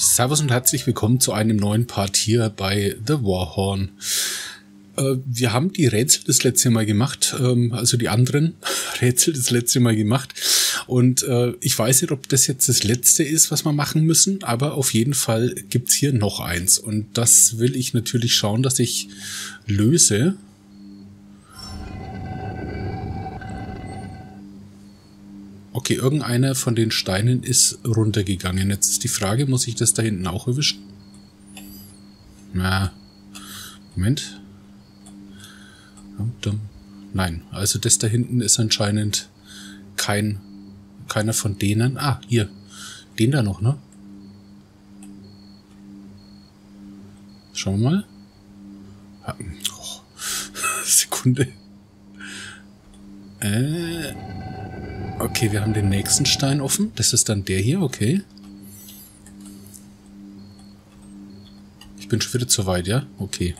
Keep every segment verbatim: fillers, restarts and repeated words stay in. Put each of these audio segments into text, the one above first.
Servus und herzlich willkommen zu einem neuen Part hier bei The Warhorn. Äh, wir haben die Rätsel das letzte Mal gemacht, ähm, also die anderen Rätsel das letzte Mal gemacht. Und äh, ich weiß nicht, ob das jetzt das letzte ist, was wir machen müssen, aber auf jeden Fall gibt's hier noch eins. Und das will ich natürlich schauen, dass ich löse. Okay, irgendeiner von den Steinen ist runtergegangen. Jetzt ist die Frage, muss ich das da hinten auch erwischen? Na, Moment. Nein, also das da hinten ist anscheinend kein, keiner von denen. Ah, hier, den da noch, ne? Schauen wir mal. Oh, Sekunde. Äh... Okay, wir haben den nächsten Stein offen. Das ist dann der hier, okay. Ich bin schon wieder zu weit, ja? Okay.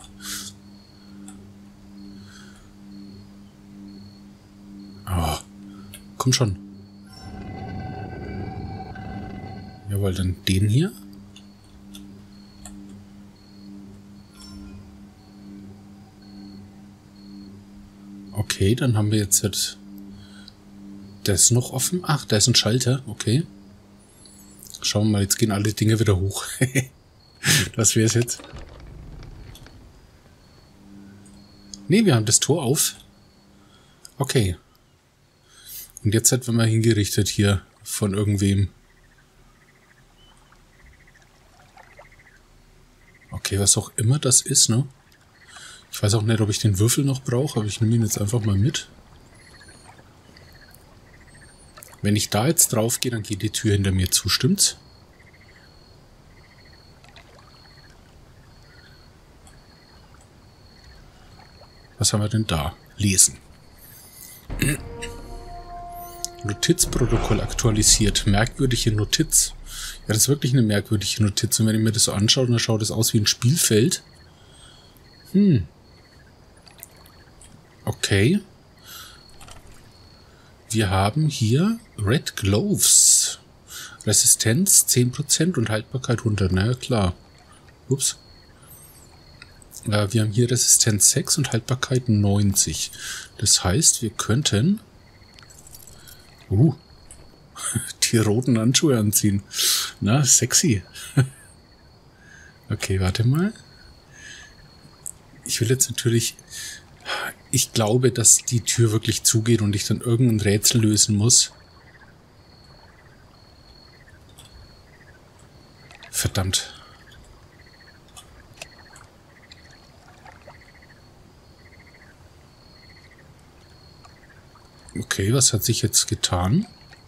Oh, komm schon. Jawohl, dann den hier. Okay, dann haben wir jetzt... jetzt der ist noch offen. Ach, da ist ein Schalter. Okay. Schauen wir mal, jetzt gehen alle Dinge wieder hoch. Was wäre es jetzt? Ne, wir haben das Tor auf. Okay. Und jetzt werden wir hingerichtet hier von irgendwem. Okay, was auch immer das ist, ne? Ich weiß auch nicht, ob ich den Würfel noch brauche, aber ich nehme ihn jetzt einfach mal mit. Wenn ich da jetzt drauf gehe, dann geht die Tür hinter mir zu, stimmt's? Was haben wir denn da? Lesen. Notizprotokoll aktualisiert. Merkwürdige Notiz. Ja, das ist wirklich eine merkwürdige Notiz. Und wenn ich mir das so anschaue, dann schaut das aus wie ein Spielfeld. Hm. Okay. Wir haben hier Red Gloves. Resistenz zehn Prozent und Haltbarkeit hundert. Na ja, klar. Ups. Äh, wir haben hier Resistenz sechs und Haltbarkeit neunzig. Das heißt, wir könnten uh, die roten Handschuhe anziehen. Na, sexy. Okay, warte mal. Ich will jetzt natürlich... Ich glaube, dass die Tür wirklich zugeht und ich dann irgendein Rätsel lösen muss. Verdammt. Okay, was hat sich jetzt getan?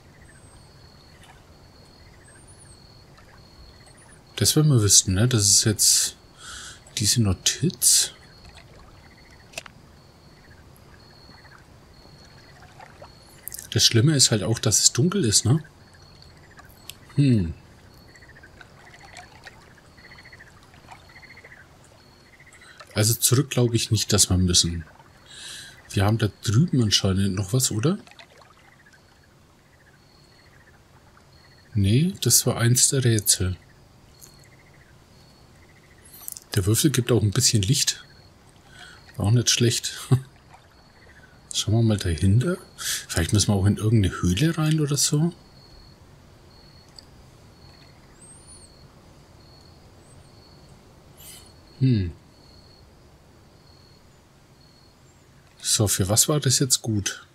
Das werden wir wissen, ne? Das ist jetzt diese Notiz. Das Schlimme ist halt auch, dass es dunkel ist, ne? Hm. Also zurück glaube ich nicht, dass wir müssen. Wir haben da drüben anscheinend noch was, oder? Nee, das war eins der Rätsel. Der Würfel gibt auch ein bisschen Licht. Auch nicht schlecht. Schauen wir mal dahinter. Vielleicht müssen wir auch in irgendeine Höhle rein oder so. Hm. So, für was war das jetzt gut?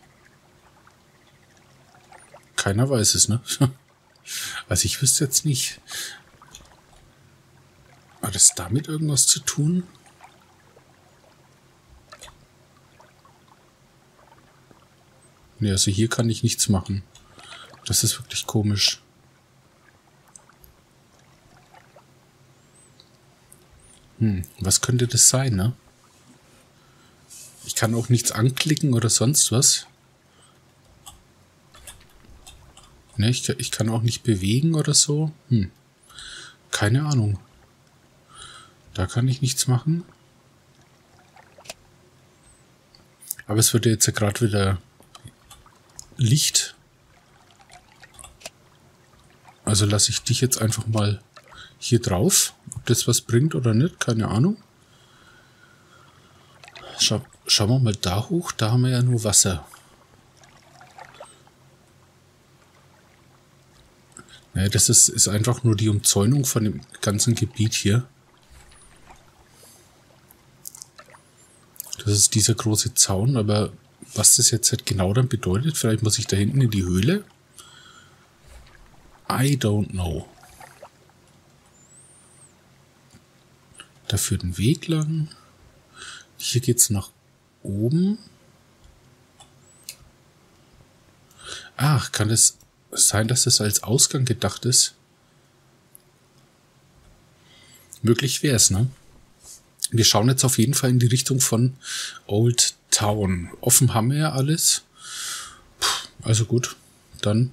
Keiner weiß es, ne? Also ich wüsste jetzt nicht. Hat das damit irgendwas zu tun? Ne, also hier kann ich nichts machen. Das ist wirklich komisch. Hm, was könnte das sein, ne? Ich kann auch nichts anklicken oder sonst was. Ne, ich, ich kann auch nicht bewegen oder so. Hm, keine Ahnung. Da kann ich nichts machen. Aber es wird jetzt ja gerade wieder Licht. Also lasse ich dich jetzt einfach mal hier drauf. Ob das was bringt oder nicht, keine Ahnung. Schau, schauen wir mal da hoch. Da haben wir ja nur Wasser. Naja, das ist, ist einfach nur die Umzäunung von dem ganzen Gebiet hier. Das ist dieser große Zaun, aber was das jetzt halt genau dann bedeutet, vielleicht muss ich da hinten in die Höhle. I don't know. Da führt ein Weg lang. Hier geht es nach oben. Ach, kann es sein, dass das als Ausgang gedacht ist? Möglich wäre es, ne? Wir schauen jetzt auf jeden Fall in die Richtung von Old Town. Offen haben wir ja alles. Puh, also gut, dann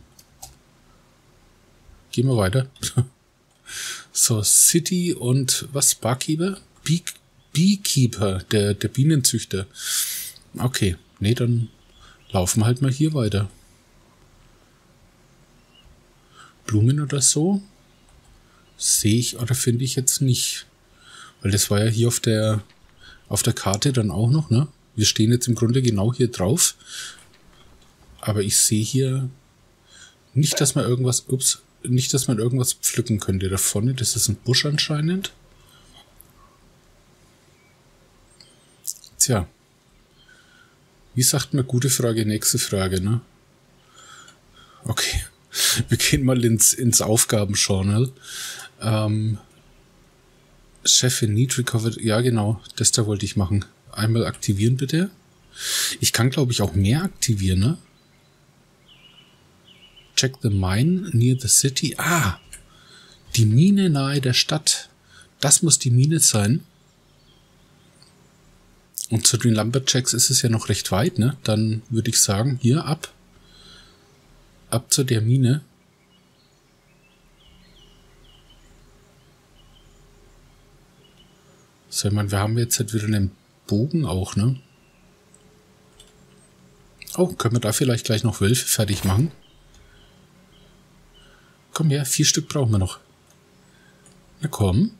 gehen wir weiter. So, City und was? Barkeeper? Bee Beekeeper, der, der Bienenzüchter. Okay, nee, dann laufen wir halt mal hier weiter. Blumen oder so sehe ich oder finde ich jetzt nicht. Weil das war ja hier auf der auf der Karte dann auch noch, ne? Wir stehen jetzt im Grunde genau hier drauf. Aber ich sehe hier nicht, dass man irgendwas, ups, nicht, dass man irgendwas pflücken könnte. Da vorne, das ist ein Busch anscheinend. Tja. Wie sagt man, gute Frage, nächste Frage, ne? Okay. Wir gehen mal ins, ins Aufgabenjournal. Ähm, Chefin Need Recovered. Ja, genau. Das da wollte ich machen. Einmal aktivieren, bitte. Ich kann, glaube ich, auch mehr aktivieren, ne? Check the mine near the city. Ah! Die Mine nahe der Stadt. Das muss die Mine sein. Und zu den Lumberjacks ist es ja noch recht weit, ne? Dann würde ich sagen, hier ab. Ab zu der Mine. So, ich meine, wir haben jetzt halt wieder einen Bogen auch, ne? Oh, können wir da vielleicht gleich noch Wölfe fertig machen? Komm her, vier Stück brauchen wir noch. Na komm.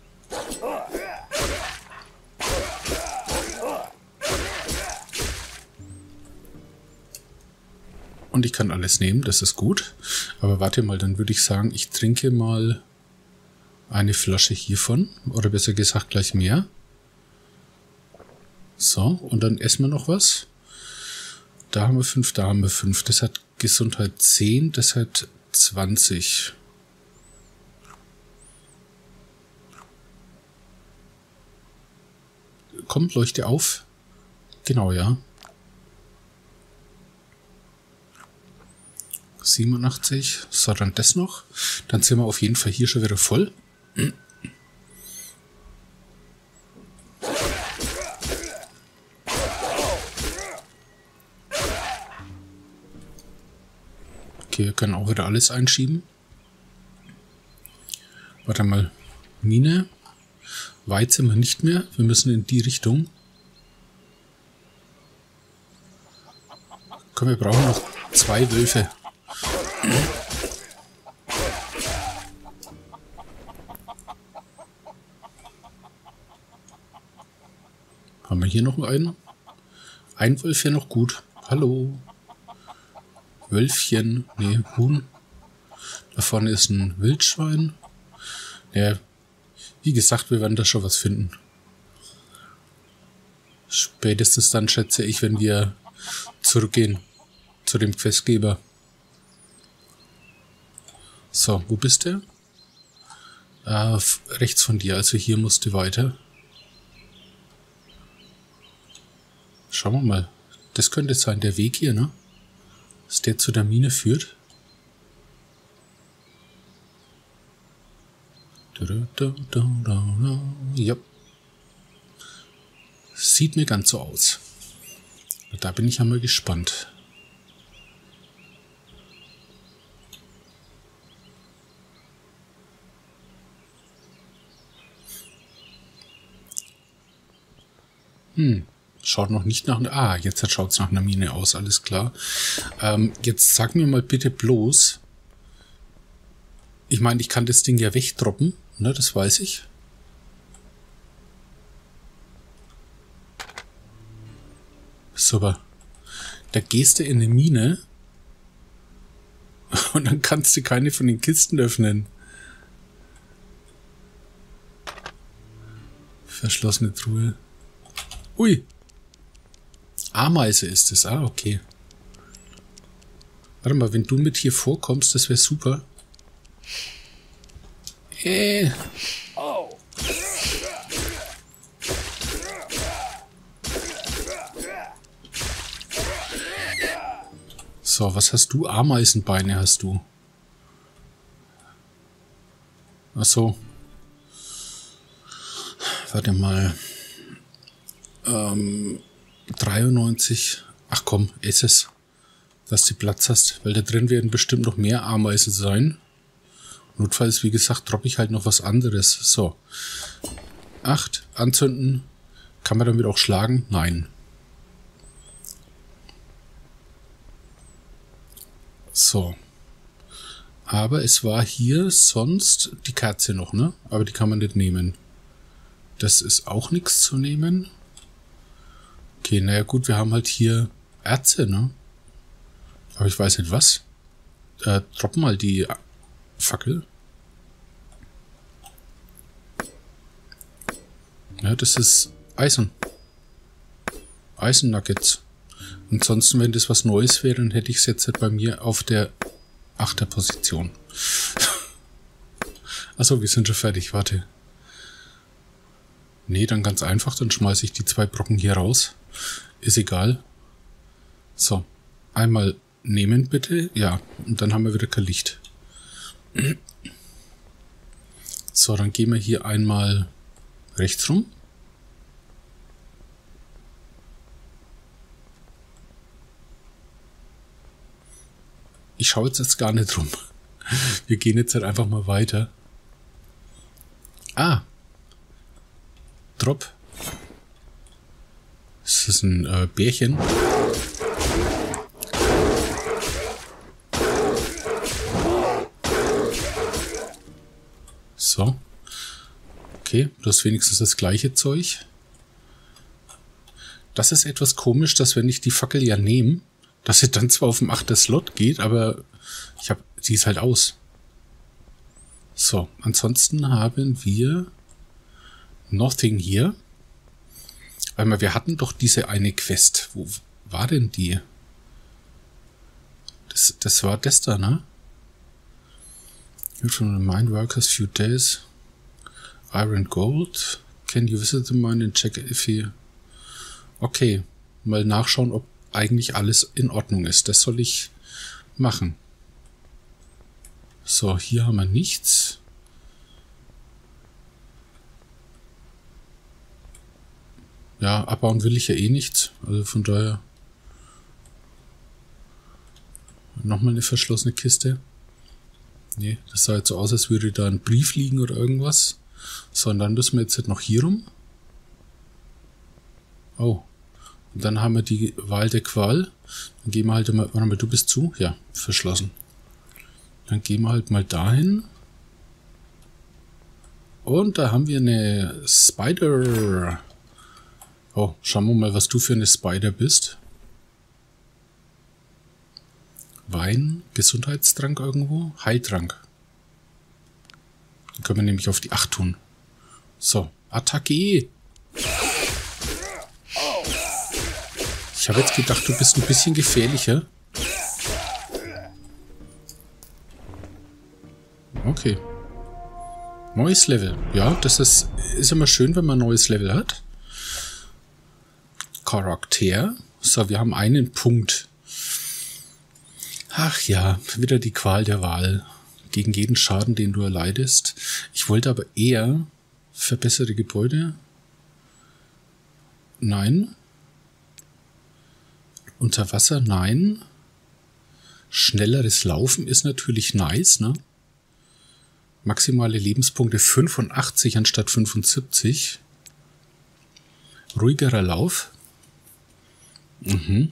Und ich kann alles nehmen, das ist gut. Aber warte mal, dann würde ich sagen, ich trinke mal eine Flasche hiervon. Oder besser gesagt gleich mehr. So, und dann essen wir noch was. Da haben wir fünf, da haben wir fünf. Das hat Gesundheit zehn, das hat zwanzig. Komm, leuchte auf. Genau, ja. siebenundachtzig. So, dann das noch. Dann sind wir auf jeden Fall hier schon wieder voll. Okay, wir können auch wieder alles einschieben. Warte mal. Mine. Weit sind wir nicht mehr. Wir müssen in die Richtung. Komm, wir brauchen noch zwei Wölfe. Haben wir hier noch einen? Ein Wolf wäre noch gut. Hallo. Wölfchen. Nee, Huhn. Da vorne ist ein Wildschwein. Ja, wie gesagt, wir werden da schon was finden. Spätestens dann, schätze ich, wenn wir zurückgehen zu dem Questgeber. So, wo bist du? Äh, rechts von dir, also hier musst du weiter. Schauen wir mal. Das könnte sein, der Weg hier, ne? Dass der zu der Mine führt. Ja. Sieht mir ganz so aus. Da bin ich einmal gespannt. Hm. Schaut noch nicht nach... Ah, jetzt schaut es nach einer Mine aus, alles klar. Ähm, jetzt sag mir mal bitte bloß... Ich meine, ich kann das Ding ja wegdroppen, Na, das weiß ich. Super. Da gehst du in eine Mine und dann kannst du keine von den Kisten öffnen. Verschlossene Truhe. Ui. Ameise ist es. Ah, okay. Warte mal, wenn du mit hier vorkommst, das wäre super. Äh. So, was hast du? Ameisenbeine hast du. Ach so. Warte mal. Ähm, dreiundneunzig. Ach komm, ess es. Dass du Platz hast. Weil da drin werden bestimmt noch mehr Ameisen sein. Notfalls, wie gesagt, droppe ich halt noch was anderes. So. acht. Anzünden. Kann man damit auch schlagen? Nein. So. Aber es war hier sonst die Kerze noch, ne? Aber die kann man nicht nehmen. Das ist auch nichts zu nehmen. Okay, naja gut, wir haben halt hier Erze, ne? Aber ich weiß nicht was. Äh, drop mal die Fackel. Ja, das ist Eisen. Eisen-Nuggets. Ansonsten, wenn das was Neues wäre, dann hätte ich es jetzt halt bei mir auf der achter Position. Achso, wir sind schon fertig, warte. Nee, dann ganz einfach, dann schmeiße ich die zwei Brocken hier raus. Ist egal. So, einmal nehmen bitte. Ja, und dann haben wir wieder kein Licht. So, dann gehen wir hier einmal rechts rum. Ich schaue jetzt, jetzt gar nicht rum. Wir gehen jetzt halt einfach mal weiter. Ah. Drop. Das ist ein äh, Bärchen. So. Okay, du hast wenigstens das gleiche Zeug. Das ist etwas komisch, dass wenn ich die Fackel ja nehme, dass sie dann zwar auf dem achter Slot geht, aber ich habe, sie ist halt aus. So, ansonsten haben wir nothing hier. Weil wir hatten doch diese eine Quest. Wo war denn die? Das, das war das da, ne? You're from the mine workers few days. Iron Gold. Can you visit the mine and check if he... Okay, mal nachschauen, ob eigentlich alles in Ordnung ist. Das soll ich machen. So, hier haben wir nichts. Ja, abbauen will ich ja eh nichts. Also von daher... Nochmal eine verschlossene Kiste. Nee, das sah jetzt so aus, als würde da ein Brief liegen oder irgendwas. So, und dann müssen wir jetzt halt noch hier rum. Oh. Und dann haben wir die Wahl der Qual. Dann gehen wir halt mal... Warte mal, du bist zu? Ja, verschlossen. Dann gehen wir halt mal dahin. Und da haben wir eine Spider. Oh, schauen wir mal, was du für eine Spider bist. Wein, Gesundheitstrank irgendwo, Heiltrank. Dann können wir nämlich auf die acht tun. So, Attacke. Ich habe jetzt gedacht, du bist ein bisschen gefährlicher. Okay. Neues Level. Ja, das ist, ist immer schön, wenn man ein neues Level hat. Charakter. So, wir haben einen Punkt. Ach ja, wieder die Qual der Wahl. Gegen jeden Schaden, den du erleidest. Ich wollte aber eher verbesserte Gebäude. Nein. Unter Wasser, nein. Schnelleres Laufen ist natürlich nice, ne? Maximale Lebenspunkte fünfundachtzig anstatt fünfundsiebzig. Ruhigerer Lauf. Mhm.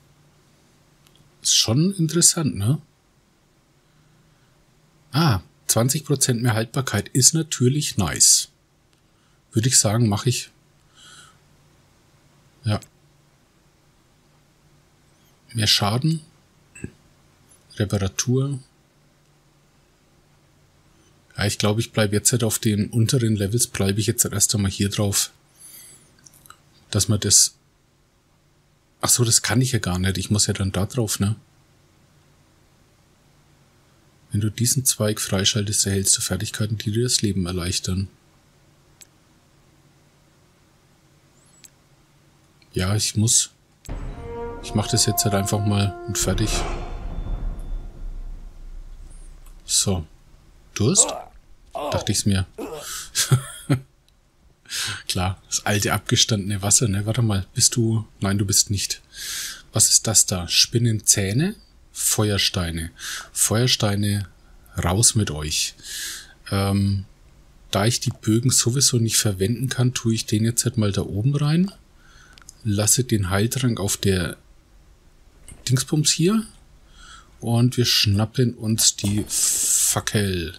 Ist schon interessant, ne? Ah, zwanzig Prozent mehr Haltbarkeit ist natürlich nice. Würde ich sagen, mache ich. Ja. Mehr Schaden. Reparatur. Ja, ich glaube, ich bleibe jetzt halt auf den unteren Levels, bleibe ich jetzt erst einmal hier drauf. Dass man das... Ach so, das kann ich ja gar nicht. Ich muss ja dann da drauf, ne? Wenn du diesen Zweig freischaltest, erhältst du Fertigkeiten, die dir das Leben erleichtern. Ja, ich muss. Ich mache das jetzt halt einfach mal und fertig. So. Durst? Dachte ich's mir. Klar, das alte abgestandene Wasser, ne? Warte mal, bist du... Nein, du bist nicht. Was ist das da? Spinnenzähne? Feuersteine. Feuersteine, raus mit euch. Ähm, da ich die Bögen sowieso nicht verwenden kann, tue ich den jetzt halt mal da oben rein. Lasse den Heiltrank auf der Dingsbums hier. Und wir schnappen uns die Fackel.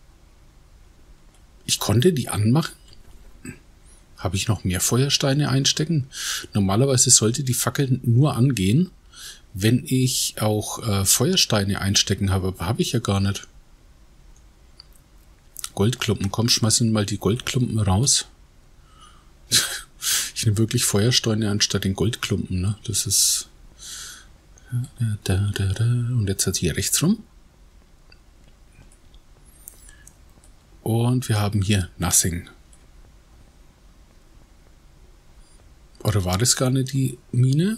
Ich konnte die anmachen. Habe ich noch mehr Feuersteine einstecken? Normalerweise sollte die Fackel nur angehen, wenn ich auch äh, Feuersteine einstecken habe. Aber habe ich ja gar nicht. Goldklumpen. Komm, schmeißen mal die Goldklumpen raus. Ich nehme wirklich Feuersteine anstatt den Goldklumpen. Ne? Das ist... Da, da, da. Und jetzt hat hier rechts rum. Und wir haben hier Nothing. Oder war das gar nicht die Mine?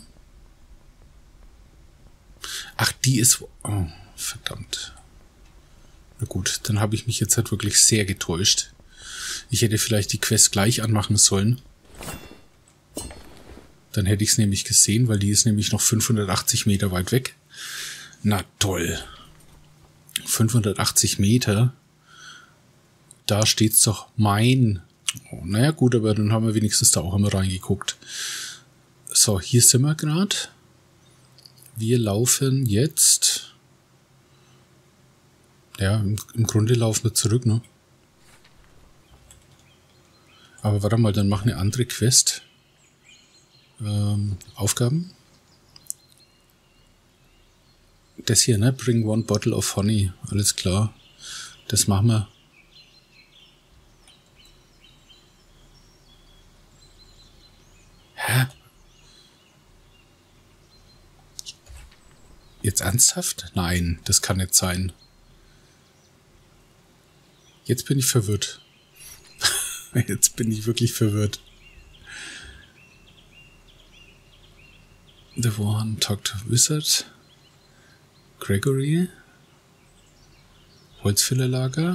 Ach, die ist... Oh, verdammt. Na gut, dann habe ich mich jetzt halt wirklich sehr getäuscht. Ich hätte vielleicht die Quest gleich anmachen sollen. Dann hätte ich es nämlich gesehen, weil die ist nämlich noch fünfhundertachtzig Meter weit weg. Na toll. fünfhundertachtzig Meter. Da steht's doch mein... Oh, naja gut, aber dann haben wir wenigstens da auch einmal reingeguckt. So, hier sind wir gerade. Wir laufen jetzt... Ja, im, im Grunde laufen wir zurück, ne? Aber warte mal, dann mach eine andere Quest. Ähm, Aufgaben. Das hier, ne? Bring one bottle of honey. Alles klar. Das machen wir. Hä? Jetzt ernsthaft? Nein, das kann nicht sein. Jetzt bin ich verwirrt. Jetzt bin ich wirklich verwirrt. The one talked to Wizard. Gregory. Holzfällerlager.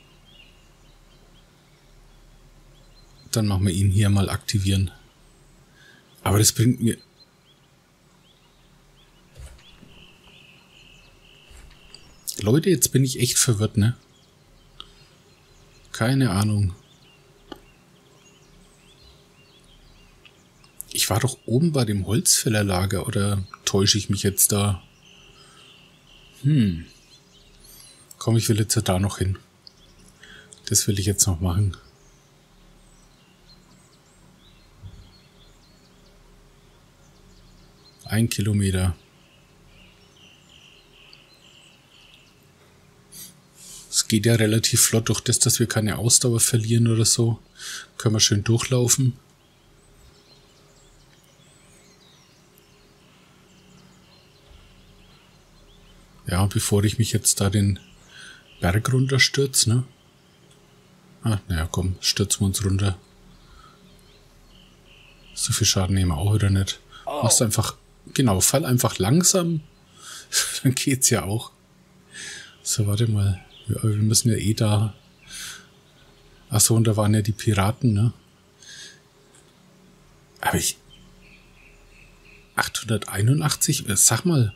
Dann machen wir ihn hier mal aktivieren. Aber das bringt mir... Leute, jetzt bin ich echt verwirrt, ne? Keine Ahnung. Ich war doch oben bei dem Holzfällerlager, oder täusche ich mich jetzt da? Hm. Komm, ich will jetzt da noch hin. Das will ich jetzt noch machen. Ein Kilometer. Es geht ja relativ flott durch das, dass wir keine Ausdauer verlieren oder so. Können wir schön durchlaufen. Ja, bevor ich mich jetzt da den Berg runterstürze, ne? Ah, naja, komm, stürzen wir uns runter. So viel Schaden nehmen wir auch wieder nicht. Machst einfach, genau, fall einfach langsam. Dann geht's ja auch. So, warte mal. Wir, wir müssen ja eh da... Achso, und da waren ja die Piraten, ne? Aber ich... achthunderteinundachtzig? Sag mal.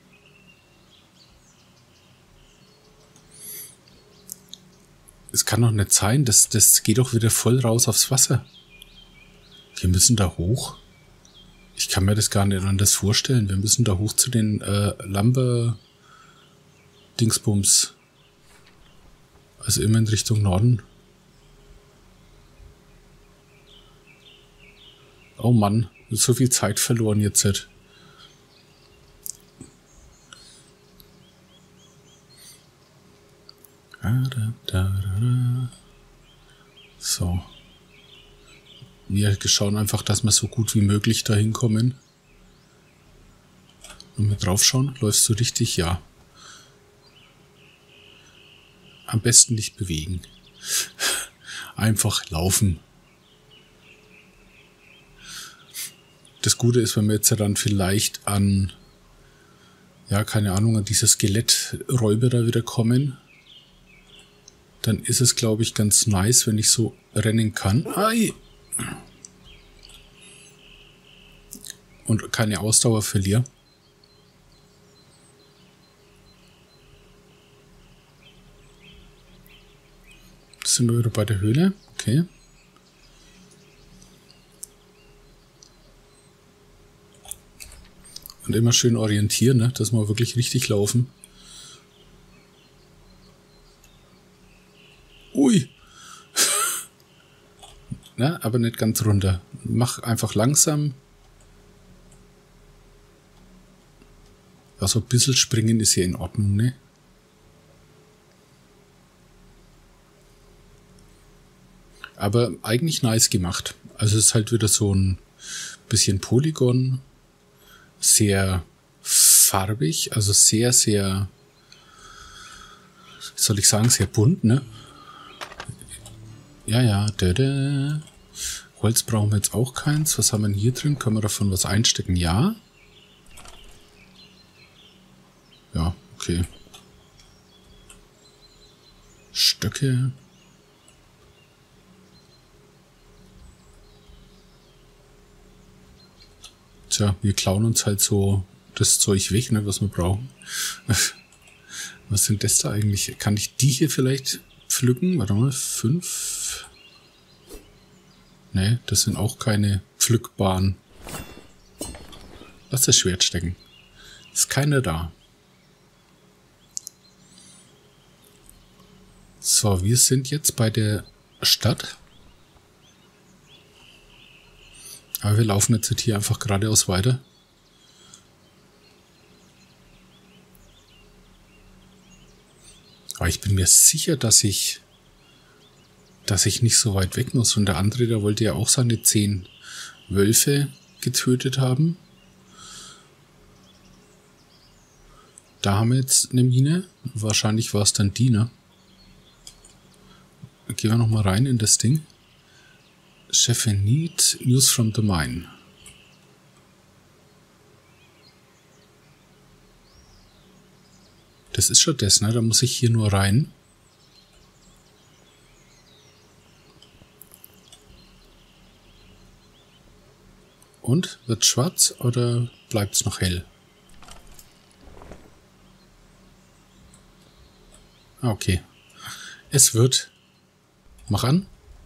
Es kann doch nicht sein, das, das geht doch wieder voll raus aufs Wasser. Wir müssen da hoch. Ich kann mir das gar nicht anders vorstellen. Wir müssen da hoch zu den äh, Lumber Dingsbums. Also immer in Richtung Norden. Oh Mann, so viel Zeit verloren jetzt. So. Wir schauen einfach, dass wir so gut wie möglich dahin kommen. Und wir drauf schauen, läufst du richtig? Ja. Am besten nicht bewegen. Einfach laufen. Das Gute ist, wenn wir jetzt dann vielleicht an, ja, keine Ahnung, an diese Skeletträuber da wieder kommen, dann ist es, glaube ich, ganz nice, wenn ich so rennen kann. Ai! Und keine Ausdauer verliere. Jetzt sind wir wieder bei der Höhle. Okay. Und immer schön orientieren, ne? Dass wir wirklich richtig laufen. Ui! Na, aber nicht ganz runter. Mach einfach langsam. Also ein bisschen springen ist hier in Ordnung, ne? Aber eigentlich nice gemacht. Also es ist halt wieder so ein bisschen Polygon. Sehr farbig, also sehr, sehr, wie soll ich sagen, sehr bunt, ne? Ja, ja, da, da. Holz brauchen wir jetzt auch keins. Was haben wir denn hier drin? Können wir davon was einstecken? Ja. Ja, okay. Stöcke. Tja, wir klauen uns halt so das Zeug weg, ne, was wir brauchen. Was sind das da eigentlich? Kann ich die hier vielleicht pflücken? Warte mal, fünf. Ne, das sind auch keine pflückbaren. Lass das Schwert stecken. Ist keiner da. So, wir sind jetzt bei der Stadt. Aber wir laufen jetzt hier einfach geradeaus weiter. Aber ich bin mir sicher, dass ich, dass ich nicht so weit weg muss. Und der andere, der wollte ja auch seine zehn Wölfe getötet haben. Da haben wir jetzt eine Mine. Wahrscheinlich war es dann die, ne? Gehen wir nochmal rein in das Ding. Chefenit, News from the Mine. Das ist schon das, ne? Da muss ich hier nur rein. Und? Wird schwarz oder bleibt es noch hell? Ah, okay. Es wird. Mach an.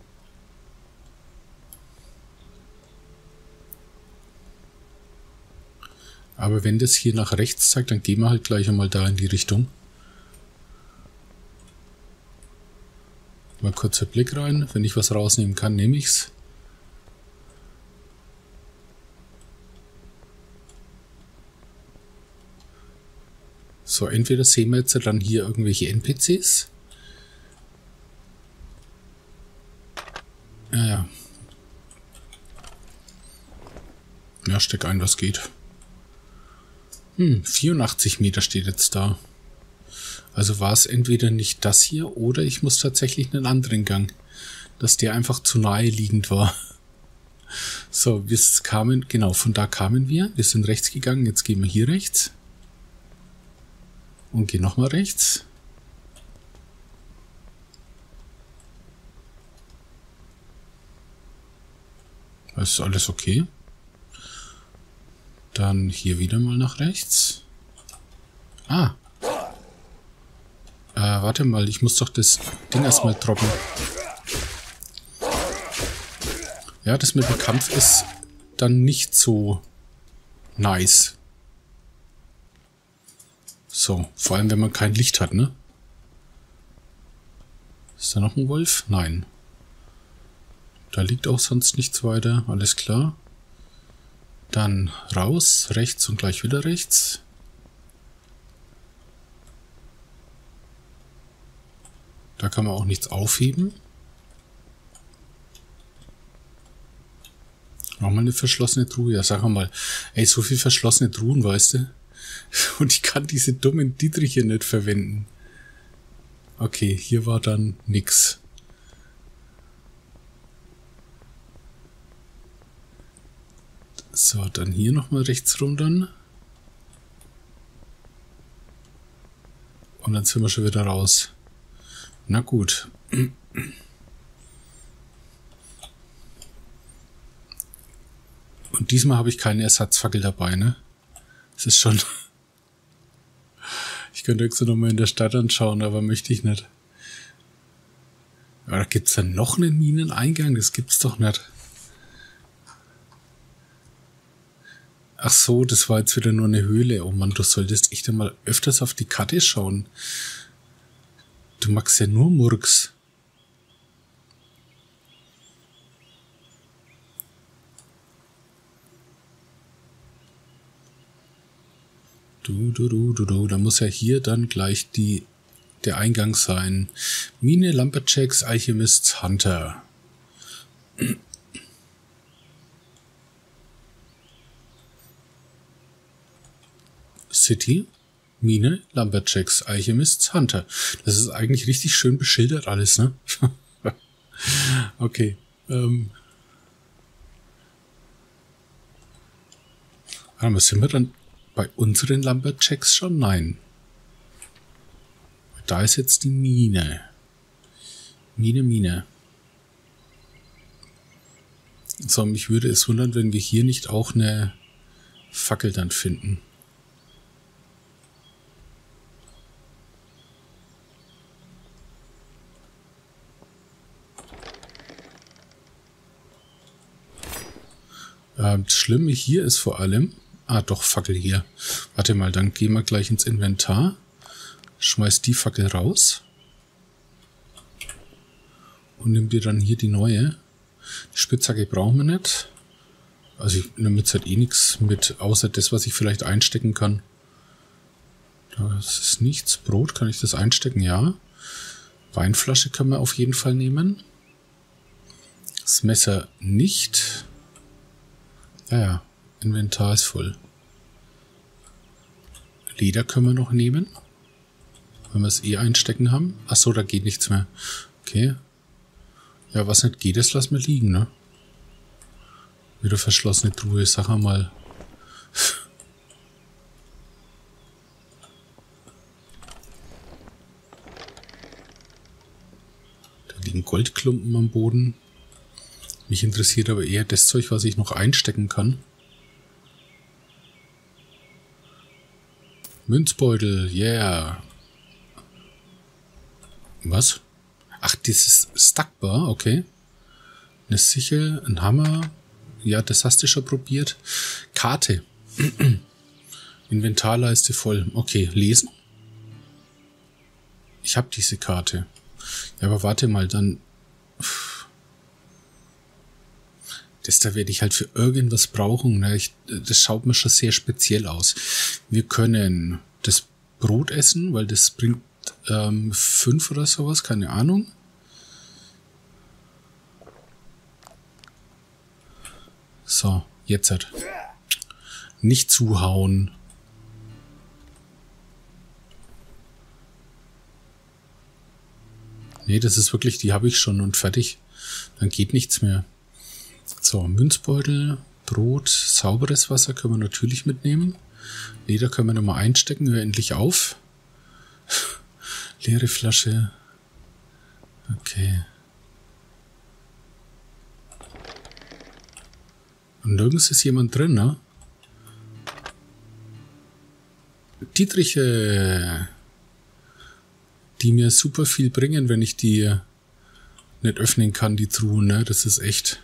Aber wenn das hier nach rechts zeigt, dann gehen wir halt gleich einmal da in die Richtung. Mal kurzer Blick rein. Wenn ich was rausnehmen kann, nehme ich's. So, entweder sehen wir jetzt dann hier irgendwelche N P Cs. Ja, ja. Ja, steck ein, was geht. Hm, vierundachtzig Meter steht jetzt da. Also war es entweder nicht das hier oder ich muss tatsächlich einen anderen Gang. Dass der einfach zu nahe liegend war. So, wir kamen, genau, von da kamen wir. Wir sind rechts gegangen, jetzt gehen wir hier rechts. Und gehen nochmal rechts. Das ist alles okay. Dann hier wieder mal nach rechts. Ah. Äh, warte mal, ich muss doch das Ding erstmal droppen. Ja, das mit dem Kampf ist dann nicht so nice. So, vor allem wenn man kein Licht hat, ne? Ist da noch ein Wolf? Nein. Da liegt auch sonst nichts weiter. Alles klar. Dann raus, rechts und gleich wieder rechts. Da kann man auch nichts aufheben. Nochmal eine verschlossene Truhe. Ja, sag mal. Ey, so viel verschlossene Truhen, weißt du? Und ich kann diese dummen Dietriche nicht verwenden. Okay, hier war dann nix. So, dann hier nochmal rechts rum dann. Und dann sind wir schon wieder raus. Na gut. Und diesmal habe ich keine Ersatzfackel dabei, ne? Das ist schon... Ich könnte jetzt noch mal in der Stadt anschauen, aber möchte ich nicht. Aber gibt es da noch einen Mineneingang? Das gibt's doch nicht. Ach so, das war jetzt wieder nur eine Höhle. Oh Mann, du solltest echt einmal öfters auf die Karte schauen. Du magst ja nur Murks. Du, du, du, du, du. Da muss ja hier dann gleich die, der Eingang sein. Mine, Lumberjacks, Alchemists, Hunter. City, Mine, Lumberjacks, Alchemists, Hunter. Das ist eigentlich richtig schön beschildert alles, ne? Okay. Ähm. Aber sind wir dann bei unseren Lumberjacks schon? Nein. Da ist jetzt die Mine. Mine, Mine. So, mich würde es wundern, wenn wir hier nicht auch eine Fackel dann finden. Ähm, das Schlimme hier ist vor allem... Ah, doch, Fackel hier. Warte mal, dann gehen wir gleich ins Inventar. Schmeiß die Fackel raus. Und nimm dir dann hier die neue. Die Spitzhacke brauchen wir nicht. Also ich nehme jetzt halt eh nichts mit, außer das, was ich vielleicht einstecken kann. Das ist nichts. Brot, kann ich das einstecken? Ja. Weinflasche können wir auf jeden Fall nehmen. Das Messer nicht. Ja, ja. Inventar ist voll. Leder können wir noch nehmen. Wenn wir es eh einstecken haben. Achso, da geht nichts mehr. Okay. Ja, was nicht geht, das lassen wir liegen, ne? Wieder verschlossene Truhe, sag mal. Da liegen Goldklumpen am Boden. Mich interessiert aber eher das Zeug, was ich noch einstecken kann. Münzbeutel, yeah. Was? Ach, dieses Stackbar, okay. Eine Sichel, ein Hammer. Ja, das hast du schon probiert. Karte. Inventarleiste voll. Okay, lesen. Ich habe diese Karte. Ja, aber warte mal, dann... Das da werde ich halt für irgendwas brauchen. Ne? Ich, das schaut mir schon sehr speziell aus. Wir können das Brot essen, weil das bringt ähm, fünf oder sowas, keine Ahnung. So, jetzt halt. Nicht zuhauen. Nee, das ist wirklich, die habe ich schon und fertig. Dann geht nichts mehr. So, Münzbeutel, Brot, sauberes Wasser können wir natürlich mitnehmen. Leder können wir nochmal einstecken, hör endlich auf. Leere Flasche. Okay. Und nirgends ist jemand drin, ne? Dietriche, die mir super viel bringen, wenn ich die nicht öffnen kann, die Truhen, ne? Das ist echt...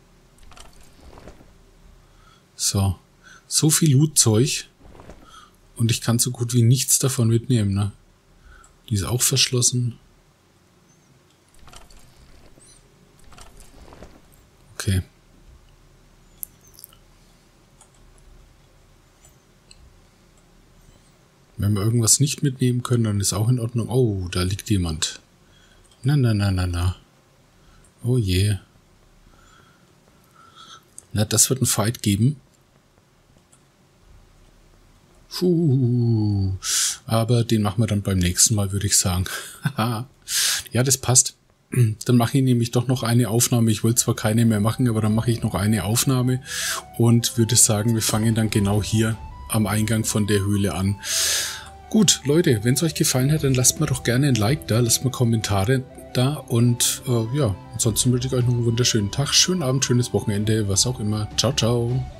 So, so viel Lootzeug Und ich kann so gut wie nichts davon mitnehmen, ne? Die ist auch verschlossen. Okay. Wenn wir irgendwas nicht mitnehmen können, dann ist auch in Ordnung. Oh, da liegt jemand. Na, na, na, na, na. Oh je. Na, das wird ein Fight geben. Puh. Aber den machen wir dann beim nächsten Mal, würde ich sagen. Ja, das passt. Dann mache ich nämlich doch noch eine Aufnahme. Ich wollte zwar keine mehr machen, aber dann mache ich noch eine Aufnahme und würde sagen, wir fangen dann genau hier am Eingang von der Höhle an. Gut, Leute, wenn es euch gefallen hat, dann lasst mir doch gerne ein Like da, lasst mir Kommentare da und äh, ja, ansonsten wünsche ich euch noch einen wunderschönen Tag, schönen Abend, schönes Wochenende, was auch immer. Ciao, ciao.